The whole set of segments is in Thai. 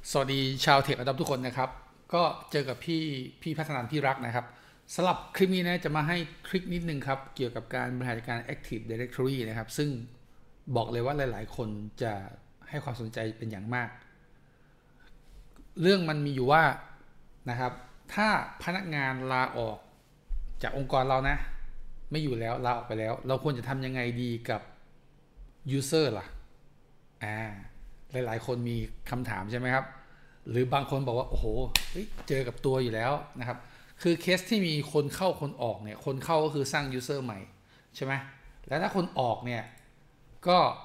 สวัสดีชาวเทคอดอปทุกคนนะครับก็เจอกับพี่พัฒนาที่รักนะครับสำหรับคลิปนี้นะจะมาให้ทริคนิดนึงครับเกี่ยวกับการบริหารจัดการ Active Directory นะครับซึ่งบอกเลยว่าหลายๆคนจะให้ความสนใจเป็นอย่างมากเรื่องมันมีอยู่ว่านะครับถ้าพนักงานลาออกจากองค์กรเรานะไม่อยู่แล้วลาออกไปแล้วเราควรจะทำยังไงดีกับ User ล่ะอ่าหลายๆคนมีคำถามใช่ไหมครับหรือบางคนบอกว่าโอ้โหเจอกับตัวอยู่แล้วนะครับคือเคสที่มีคนเข้าคนออกเนี่ยคนเข้าก็คือสร้าง user ใหม่ใช่ไหมแล้วถ้าคนออกเนี่ยก็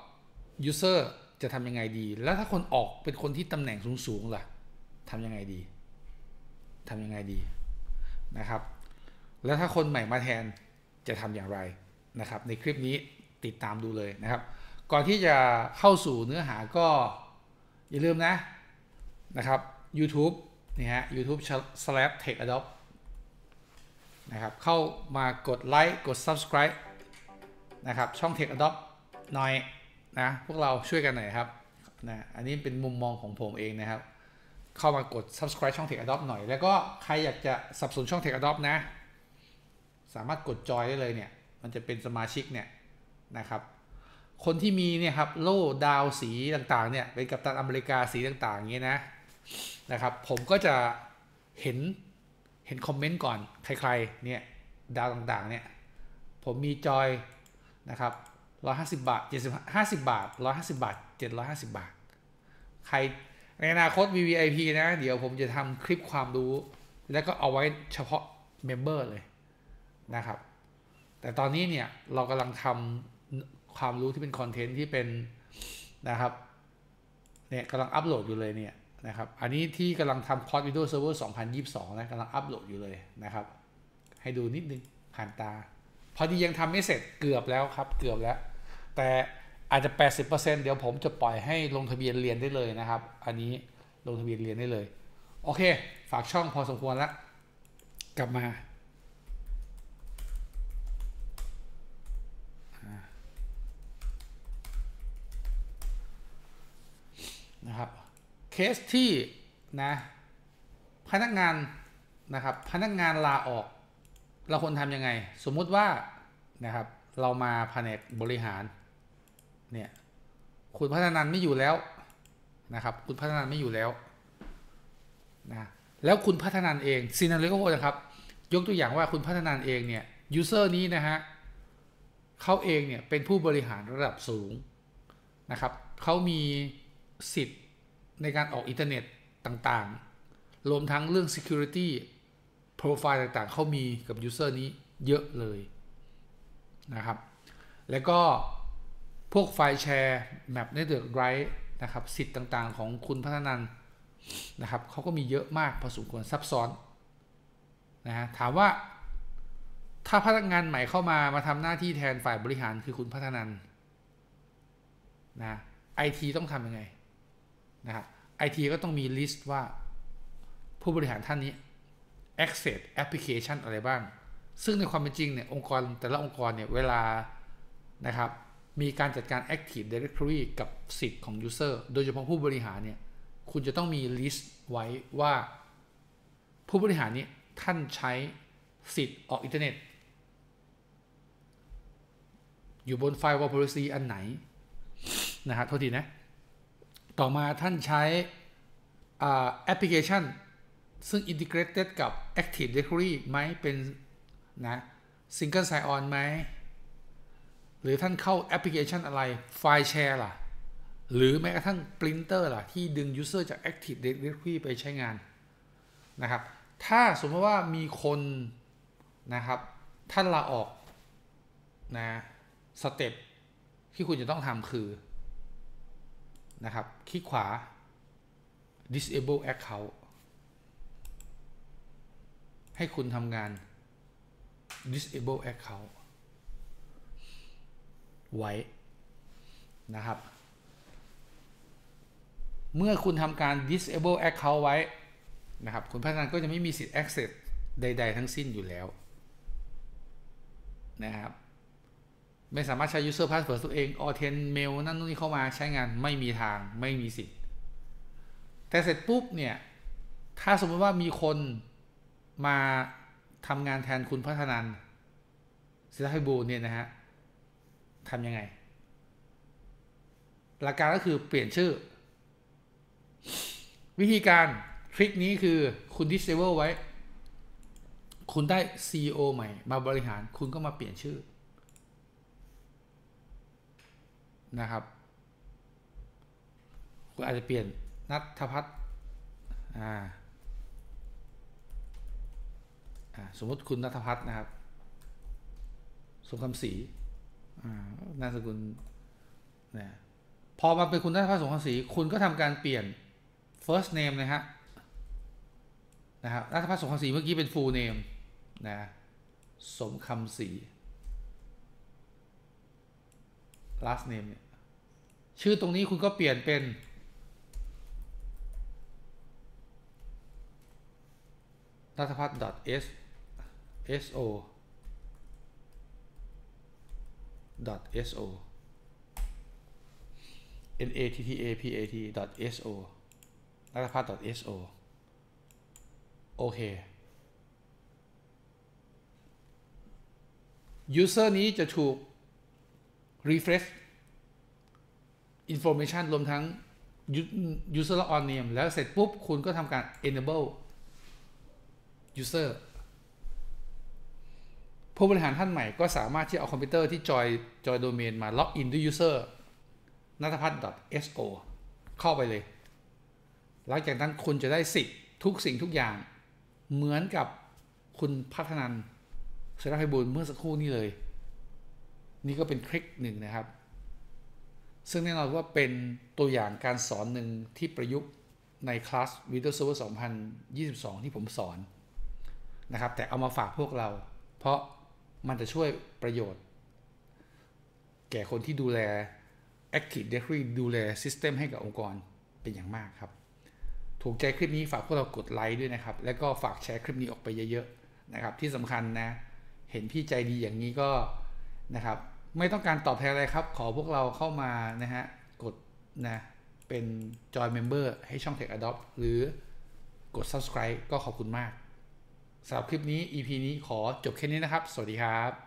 user จะทำยังไงดีแล้วถ้าคนออกเป็นคนที่ตำแหน่งสูงๆล่ะทำยังไงดีทำยังไงดีนะครับแล้วถ้าคนใหม่มาแทนจะทำอย่างไรนะครับในคลิปนี้ติดตามดูเลยนะครับก่อนที่จะเข้าสู่เนื้อหาก็อย่าลืมนะครับ YouTube นี่ฮะ YouTube/TechAdopt นะครับเข้ามากดไลค์กด Subscribe นะครับช่อง TechAdopt หน่อยนะพวกเราช่วยกันหน่อยครับนะอันนี้เป็นมุมมองของผมเองนะครับเข้ามากด Subscribe ช่อง TechAdopt หน่อยแล้วก็ใครอยากจะสนับสนุนช่อง TechAdopt นะสามารถกดจอยได้เลยเนี่ยมันจะเป็นสมาชิกเนี่ยนะครับคนที่มีเนี่ยครับโล่ดาวสีต่างๆเนี่ยเป็นกัปตันอเมริกาสีต่างๆอย่างเงี้ยนะครับผมก็จะเห็นคอมเมนต์ก่อนใครๆเนี่ยดาวต่างๆเนี่ยผมมีจอยนะครับ150 บาท50 บาท150 บาท750 บาทใครในอนาคต VVIP นะเดี๋ยวผมจะทำคลิปความรู้แล้วก็เอาไว้เฉพาะเมมเบอร์เลยนะครับแต่ตอนนี้เนี่ยเรากำลังทำความรู้ที่เป็นคอนเทนต์ที่เป็นนะครับเนี่ยกำลังอัปโหลดอยู่เลยเนี่ยนะครับอันนี้ที่กำลังทำคอร์สวิดีโอเซิร์ฟเวอร์2022นะกำลังอัปโหลดอยู่เลยนะครับให้ดูนิดนึงผ่านตาพอดียังทำไม่เสร็จเกือบแล้วครับเกือบแล้วแต่อาจจะ 80% เดี๋ยวผมจะปล่อยให้ลงทะเบียนเรียนได้เลยนะครับอันนี้ลงทะเบียนเรียนได้เลยโอเคฝากช่องพอสมควรแล้วกลับมานะครับเคสที่นะพนักงานนะครับพนักงานลาออกเราควรทำยังไงสมมุติว่านะครับเรามาแผนกบริหารเนี่ยคุณพัฒนันไม่อยู่แล้วนะครับคุณพัฒนันไม่อยู่แล้วนะแล้วคุณพัฒนันเองซีนาริโอนะครับยกตัวอย่างว่าคุณพัฒนันเองเนี่ยยูเซอร์นี้นะฮะเขาเองเนี่ยเป็นผู้บริหารระดับสูงนะครับเขามีสิทธิ์ในการออกอินเทอร์เน็ตต่างๆรวมทั้งเรื่อง security profile ต่างๆเขามีกับ user นี้เยอะเลยนะครับแล้วก็พวกไฟล์แชร์ map network drive นะครับสิทธิ์ต่างๆของคุณพัฒนันนะครับเขาก็มีเยอะมากพอสมควรซับซ้อนนะฮะถามว่าถ้าพนักงานใหม่เข้ามาทำหน้าที่แทนฝ่ายบริหารคือคุณพัฒนันนะไอทีต้องทำยังไงนะครับไอทีก็ต้องมีลิสต์ว่าผู้บริหารท่านนี้ access application อะไรบ้างซึ่งในความเป็นจริงเนี่ยองค์กรแต่ละองค์กรเนี่ยเวลานะครับมีการจัดการ Active Directory กับสิทธิ์ของ User โดยเฉพาะผู้บริหารเนี่ยคุณจะต้องมีลิสต์ไว้ว่าผู้บริหารนี้ท่านใช้สิทธิ์ออกอินเทอร์เน็ตอยู่บน Firewall Policy อันไหนนะฮะโทษทีนะต่อมาท่านใช้แอปพลิเคชันซึ่ง integrated กับ Active Directory ไหมเป็นนะ Single Sign On ไหมหรือท่านเข้าแอปพลิเคชันอะไรไฟล์แชร์ล่ะหรือแม้กระทั่ง Printer ล่ะที่ดึง User จาก Active Directory ไปใช้งานนะครับถ้าสมมติว่ามีคนนะครับท่านลาออกนะสเต็ปที่คุณจะต้องทำคือนะครับคลิกขวา disable account ให้คุณทำงาน disable account ไว้นะครับเมื่อคุณทำการ disable account ไว้นะครับคุณพัฒนาก็จะไม่มีสิทธิ์ access ใดๆทั้งสิ้นอยู่แล้วนะครับไม่สามารถใช้ user password ตัวเอง authent mail นั่นนู่นนี่เข้ามาใช้งานไม่มีทางไม่มีสิทธิ์แต่เสร็จปุ๊บเนี่ยถ้าสมมติว่ามีคนมาทำงานแทนคุณพัฒนันท์ ศิลาไพบูลย์เนี่ยนะฮะทำยังไงหลักการก็คือเปลี่ยนชื่อวิธีการทริคนี้คือคุณ disable ไว้คุณได้ CEO ใหม่มาบริหารคุณก็มาเปลี่ยนชื่อนะครับคุณอาจจะเปลี่ยนณัฐพัฒน์สมมติคุณณัฐพัฒน์นะครับสมคำศรีนามสกุลเนี่ยพอมาเป็นคุณณัฐพัฒน์สมคำศรีคุณก็ทำการเปลี่ยน first name นะครับณัฐพัฒน์สมคำศรีเมื่อกี้เป็น full name นะสมคำศรี last name เนี่ยชื่อตรงนี้คุณก็เปลี่ยนเป็นณัฐพัฒน์ .so nattapat.so ณัฐพัฒน์ .so โอเค user นี้จะถูก refresh information รวมทั้ง user log on name แล้วเสร็จปุ๊บคุณก็ทำการ enable user ผู้บริหารท่านใหม่ก็สามารถที่เอาคอมพิวเตอร์ที่จอยโดเมนมาล็อกอินด้วย user nattapat.so เข้าไปเลยหลังจากนั้นคุณจะได้สิทธิ์ทุกสิ่งทุกอย่างเหมือนกับคุณพัฒนันท์ ศิลาไพบูลย์เมื่อสักครู่นี้เลยนี่ก็เป็นทริคหนึ่งนะครับซึ่งแน่นอนว่าเป็นตัวอย่างการสอนหนึ่งที่ประยุกต์ในคลาส Windows Server 2022 ที่ผมสอนนะครับแต่เอามาฝากพวกเราเพราะมันจะช่วยประโยชน์แก่คนที่ดูแล Active Directory ดูแล System ให้กับองค์กรเป็นอย่างมากครับถูกใจคลิปนี้ฝากพวกเรากดไลค์ด้วยนะครับแล้วก็ฝากแชร์คลิปนี้ออกไปเยอะๆนะครับที่สำคัญนะเห็นพี่ใจดีอย่างนี้ก็นะครับไม่ต้องการตอบแทนอะไรครับขอพวกเราเข้ามานะฮะกดนะเป็น Join Member ให้ช่อง Tech Adopt หรือกด Subscribe ก็ขอบคุณมากสำหรับคลิปนี้ EP นี้ขอจบแค่นี้นะครับสวัสดีครับ